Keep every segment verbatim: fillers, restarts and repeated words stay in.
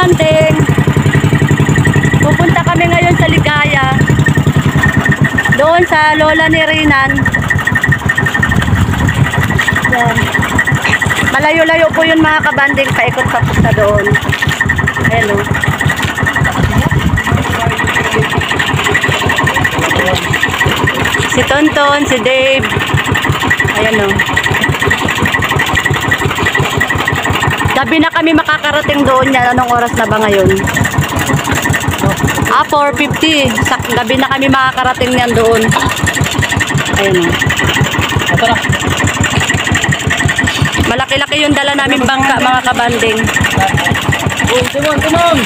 kabanding, pupunta kami ngayon sa Ligaya. Doon sa lola ni Rinan. Yan. Malayo-layo po yun mga kabanding, paikot-pakot na doon. Hello. Si Tonton, si Dave. Ayan o. Gabi na kami makakarating doon yan. Anong oras na ba ngayon? Ah, four fifty. Sa gabi na kami makakarating yan doon. Ayan o. Malaki-laki yung dala namin bangka mga kabanding. Tumong, tumong!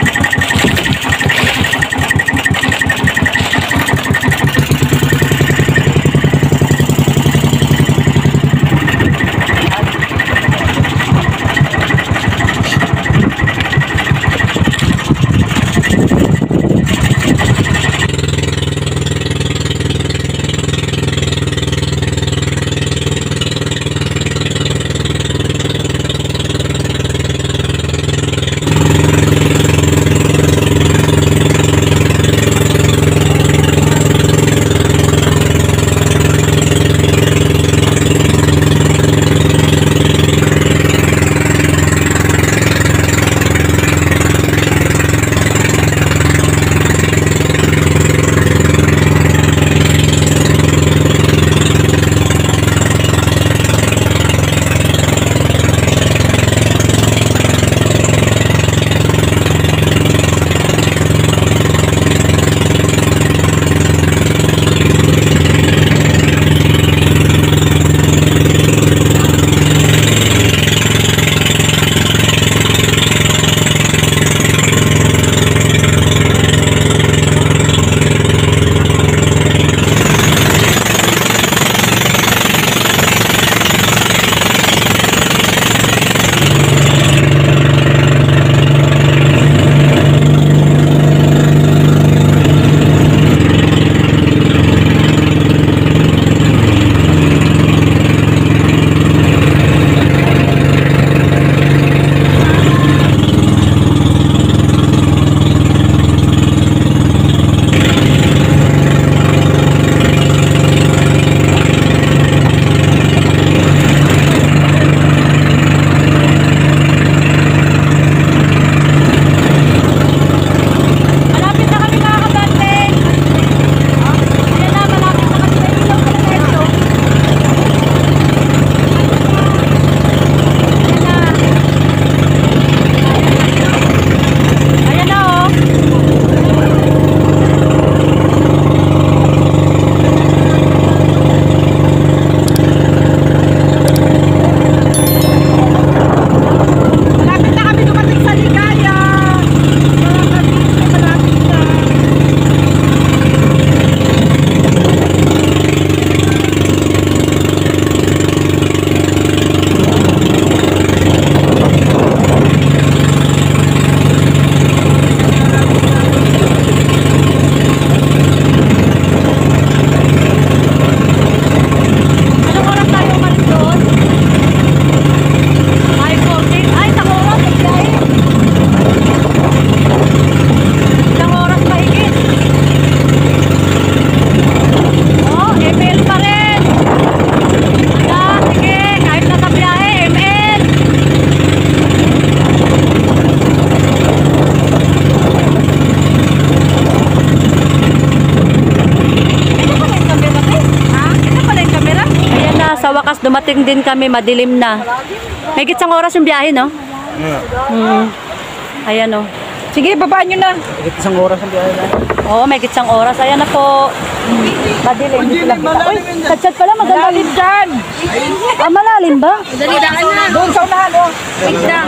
Dumating din kami, madilim na. May gitsang oras yung biyahe, no? Yeah. Hmm. Ayan, no. Sige, babaan nyo na. May gitsang oras ang biyahe na. Oo, may gitsang oras. Ayan na po. Hmm. Madilim. Hindi sila kita. Uy, chat-chat pala. Maganda. Malalim dyan. Ah, malalim ba? Dali-daan na. Doon sa unahan, oh. Wait lang.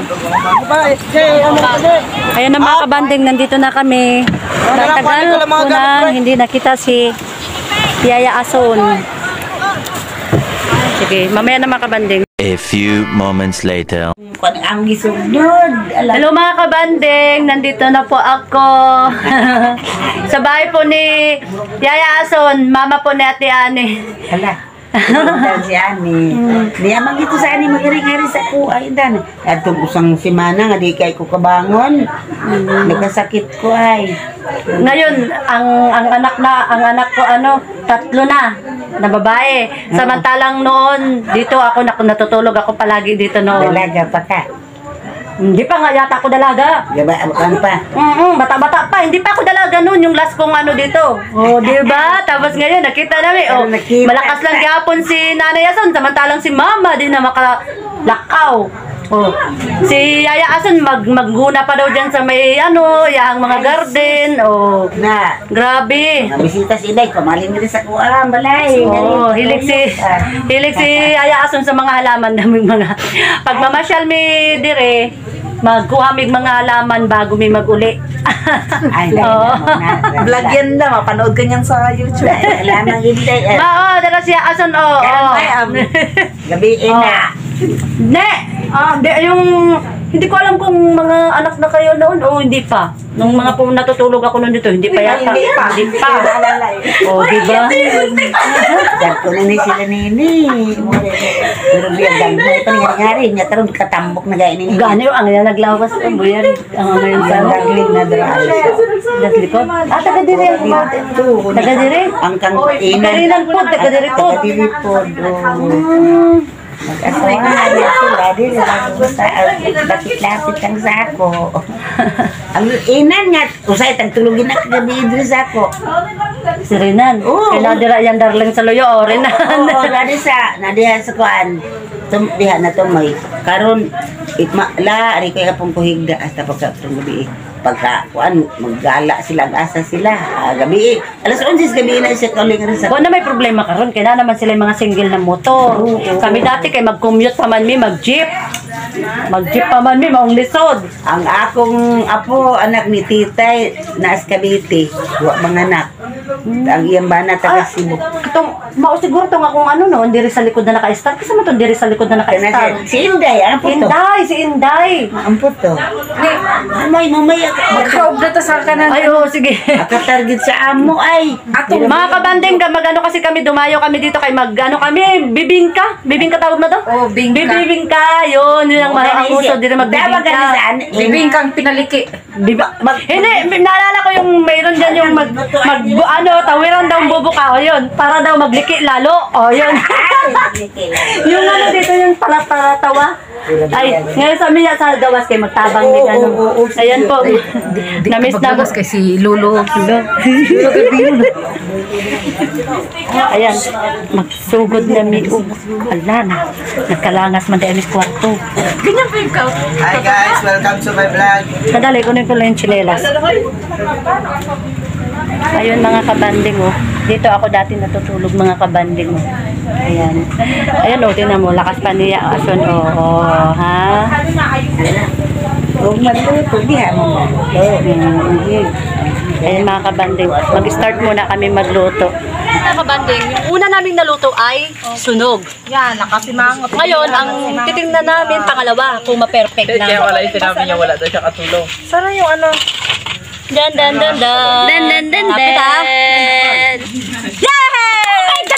Ayan na mga kabanding, nandito na kami. Natagal ko na hindi nakita si Yaya Ason. Sige, mamaya na mga kabanding. A few moments later. Ang gisunod. Hello mga kabanding, nandito na po ako. Sa bahay po ni Yaya Ason, mama po ni Ate Ani. Hala. Dan si Ani. Di amang ito sa Ani magaring-ari sa ko ay dan. At usang semana nga di kay ko kabangon. Nagkasakit ko ay. Ngayon, ang ang anak na, ang anak ko ano, tatlo na na babae. Samantalang noon, dito ako nak- natutulog ako palagi dito noon. Dalaga pa ka. Hindi pa nga yata ako dalaga. Gaba abukan pa. Mm, bata-bata pa, hindi pa ako dalaga noon yung last kong ano dito. Oh, di ba? Tapos ngayon nakita namin, oh, Nakita. malakas lang gihapon si Nanay Ason, samantalang si Mama di na makalakaw. Oh, si Yaya Ason mag maghuna pa daw diyan sa may ano, yang mga garden. Oh, Na. grabe. Nga bisita si Inday, kamalin nila sa kuwang balay. Oh, hilig si hilig si Yaya Ason sa mga halaman naming mga pag mamasyal mi dire, magkuha mig mga halaman bago mi maguli. Ay, Oo. vlog yan na, mapanood ka niyan sa YouTube. Alam ang Inday. eh. Ma, oh, dala si Ason oh. oh. Ay, um, gabi na. Ne, ah, di, yung hindi ko alam kung mga anak na kayo noon o hindi pa. Nung mga po natutulog ako noon dito, hindi pa yata. Hindi pa. Hindi pa. Naalala eh. Oh, di ba? Dahil ko na ni sila nini. Pero biya gang mo pa nangyari niya karon katambok na gainin ni. Gano yung ang naglawas ko buyan. Ang ngayon sa Gangling na dra. das likod. Ah, taga dire ang taga dire. Ang kang ina. Karinan po, taga dire po. Taga diri po. Mag-asawa na niya sila. Di sila basta lapit-lapit ang sako. Ang inan nga. Usay, tagtulugin na kagabi diri sako. Si Renan. Oo. Kaya nadira yan darling sa loyo. Oh, Renan. Oo, nadi sa, nadi sa kuan. Tum, diha na tumoy. Karon, ikma, la, ari ko yapong kuhigda hasta pagka itong gabi. Pagka, kuan, maggala sila, asa sila. Ah, gabi. Alas onsis gabi na siya kauling rin sa. Kung na may problema karon kaya na naman sila yung mga single na motor. Kami dati kay mag-commute pa man mi, mag-jeep. Mag-jeep pa man mi, maong lisod. Ang akong apo, anak ni Titay, naas Cavite. Wa mga anak. Ang iyang bana taga Cebu. Itong, mao siguro itong akong ano no, diri sa likod na naka-start. Kasi mo itong diri sa likod na naka-start. Si Inday, ang po to. Inday, si Inday. Ang po to. Mamay, mamay. Magkaob na to sa kanan. Ay, oo, sige. Akatarget sa amo ay. Ato. Mga kabanding, ka, mag-ano kasi kami, dumayo kami dito kay mag-ano kami, bibingka. Bibingka tawag na to? Oh, bingka. Bibingka, yun, yun ang mga ang uso, di na magbibingka. Bibing kang pinaliki. Biba, mag, hindi, naalala ko yung mayroon dyan yung mag, mag ano, tawiran daw bubuka, o yun, para daw magliki lalo, o yun. Yung ano dito, yung pala para tawa. Ay, ngayon sa amin sa gawas kay magtabang din ano. Ayan po. Na-miss na Pagbagas kay si Lolo. Ayan, magsugod na mi. Oh, ala na. Nagkalangas man dahil kwarto. Ganyan pa yung ka. Hi guys, welcome to my vlog. Kadali ko na yung chinelas. Ayun mga kabanding oh. Dito ako dati natutulog mga kabanding oh. Ayan. Ayan oh, tinan mo, lakas pa niya ason oh, oh ha. Huwag magluto, diha mo. Mm. Ayan mga kabanding, mag-start muna kami magluto. Mga kabanding, yung una naming naluto ay sunog. Yan, nakasimangot. Ngayon, ang titingnan namin pangalawa kung ma-perfect na. Kaya wala yung sinabi niya, wala daw siya katulong. Sana yung ano. Dan dan dan dan. Dan dan dan dan. Yay! Oh my God,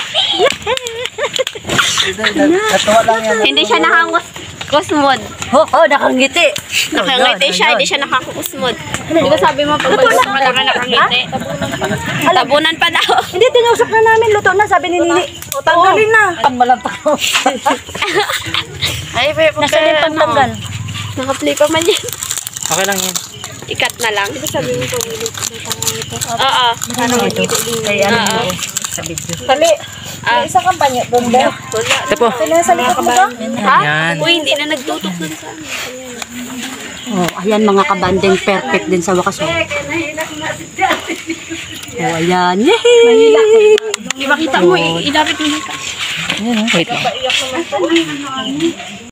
Natuwa lang yan. Hindi siya nakangos kusmod. Oh, oh, nakangiti. Nakangiti siya, hindi siya nakakusmod. Di ba sabi mo pag gusto ka lang nakangiti? Tabunan pa daw. Hindi, tinusok na namin. Luto na, sabi ni Nini. Tanggalin na. Ay, pero Nasa din pantanggal. Naka-play pa man yan. Okay lang yan. Ikat na lang. Di ba sabi mo pag Oo. Ano ito? Kaya ano Oo. sa video. Tali. Ah, Isa kampanya doon ba? wala. Ito po. Nasa likod mo ba? Ha? Yan. Uy, hindi na nagtutok dun sa amin. Oh, ayan mga kabanding, perfect din sa wakas. Oh, oh ayan. Yehey! Di ba kita mo, i- ilapit mo ka. Wait lang.